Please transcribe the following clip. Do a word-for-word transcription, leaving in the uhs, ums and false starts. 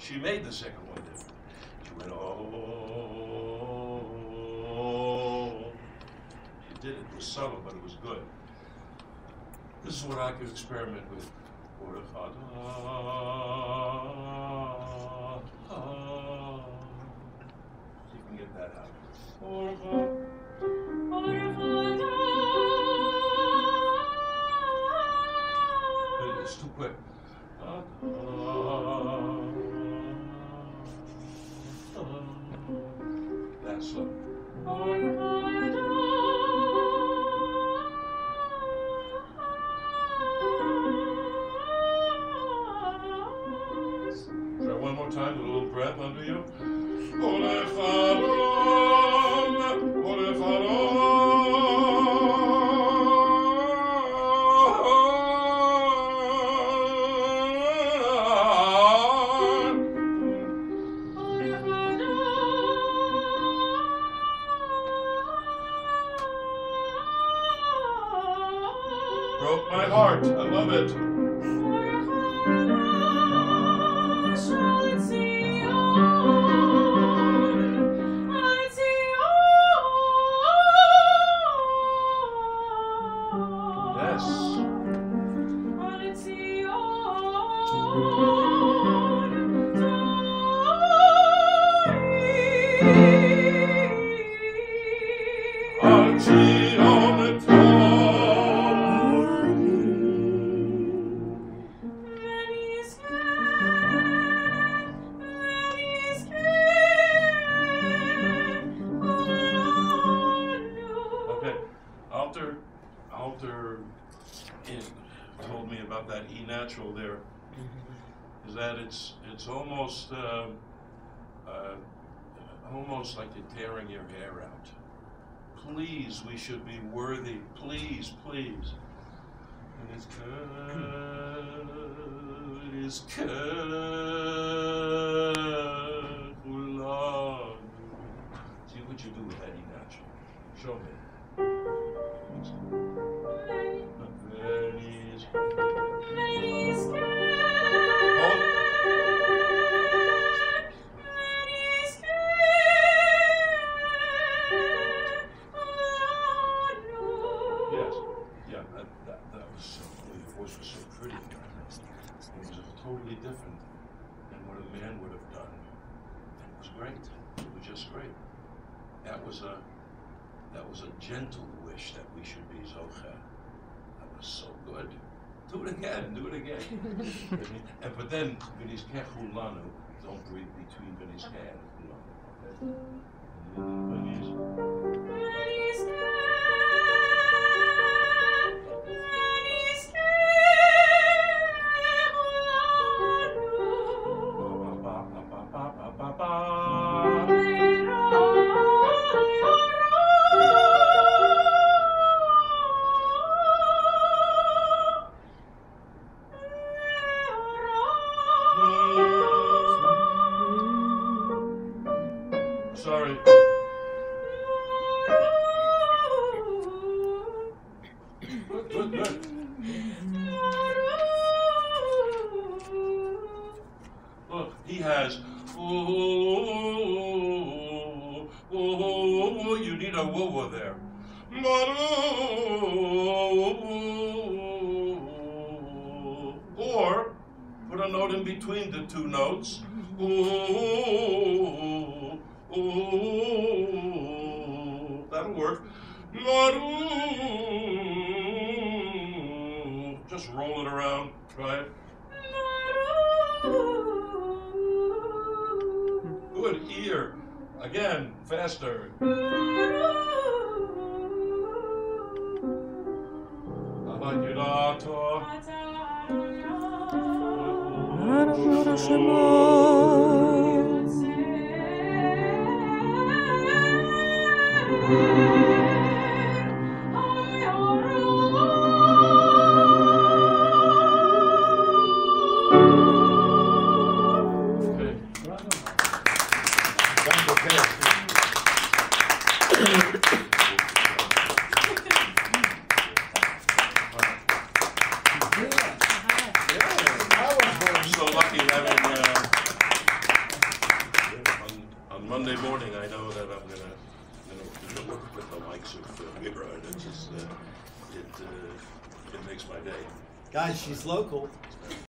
She made the second one different. She went, oh. She did it. It was subtle, but it was good. This is what I could experiment with. What if I, see if you can get that out. What if I, what if I, it's too quick. That's slow. Try one more time with a little breath under you. What if I don't? What if I don't? Broke my heart. I love it. Alter, Alter told me about that E natural there. Is that it's it's almost uh, uh, almost like you're tearing your hair out. Please, we should be worthy. Please, please. And it's good. It is good. See what you do with that E natural. Show me. Totally different than what a man would have done. It was great. It was just great. That was a that was a gentle wish that we should be Zocher. That was so good. Do it again. Do it again. And but then v'nizkeh lanu. Don't breathe between v'nizkeh. Sorry. Good, good, good. Look, he has. Oh, oh, you need a woo there. Or put a note in between the two notes. Oh, oh, that'll work. Just roll it around. Try it. Good ear. Again, faster. So lucky having uh, on Monday morning, I know that I'm gonna, gonna, gonna work with the likes of uh, Mira, and it just, uh, it, uh, it makes my day. Guys, she's local.